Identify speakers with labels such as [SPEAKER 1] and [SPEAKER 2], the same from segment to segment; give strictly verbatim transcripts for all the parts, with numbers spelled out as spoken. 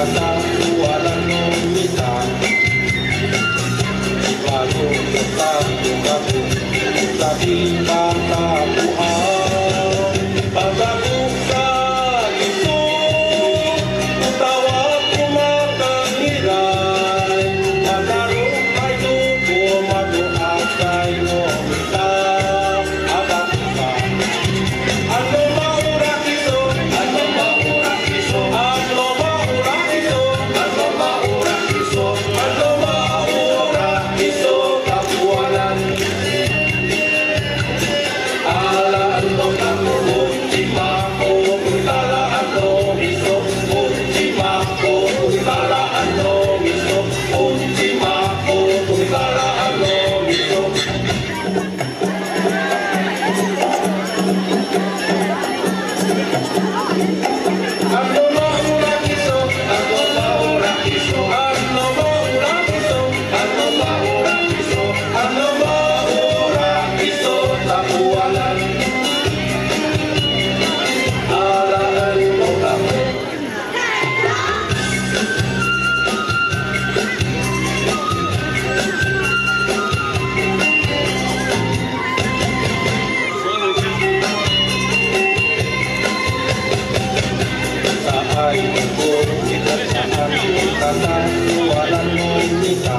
[SPEAKER 1] kata suara nomita baru tetap kamu tapi kata Tuhan pada buka itu utawa ku makan nirai pada rumah itu ku madu akai nomita apa buka ano mau rakiso ano mau rakiso ano mau rakiso ano mau rakiso ano mau rakiso kapuanan ala ano kamu kunci mako kuntala ano iso kunci mako kuntala ano iso kunci mako kuntala ano iso ano mau rakiso ano mau rakiso ano mau rakiso ano mau rakiso ano mau rakiso tapuanan ala ano kamu Saay ko itatsahan kata suara nomita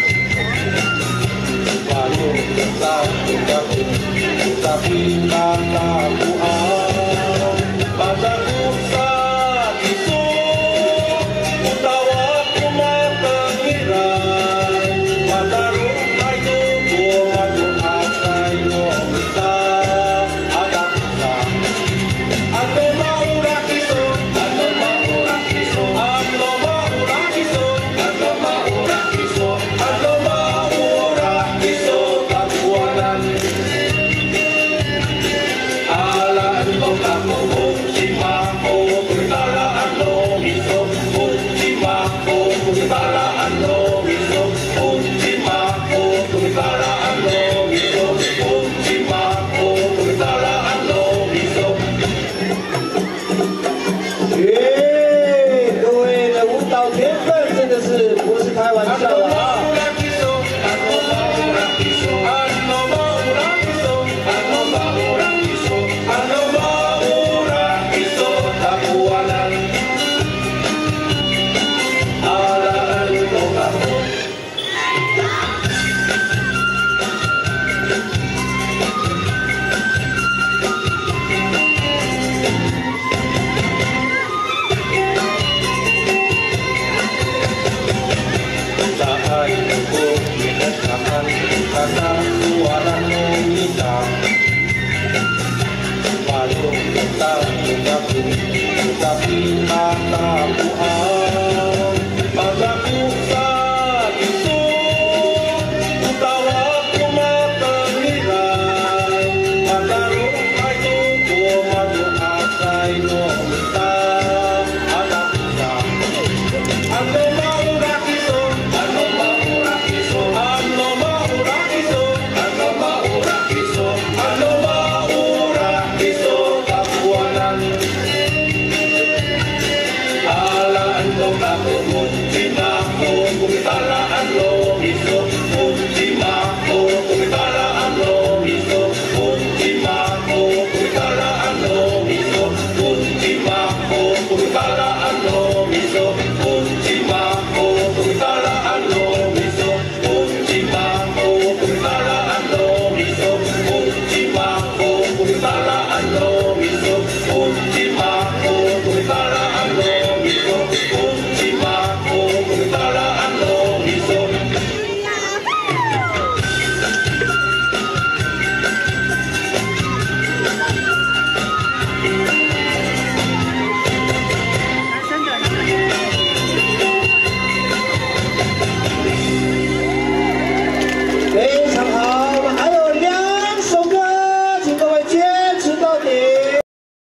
[SPEAKER 1] baru tetap kamu tapi kata Tuhan pada buka itu utawa ku makan nirai pada rumah itu ku madu akai nomita ada buka ano mau rakiso ano mau rakiso ano mau rakiso ano mau rakiso ano mau rakiso kapuanan ala ano kamu kunci mako kuntala ano iso kunci mako kuntala ano iso kunci mako kuntala ano iso kunci mako kuntala ano iso
[SPEAKER 2] 耶！各位的舞蹈天分真的是不是开玩笑的啊！
[SPEAKER 1] Saay ko itatsahan kata suara nomita baru tetap kamu tapi kata Tuhan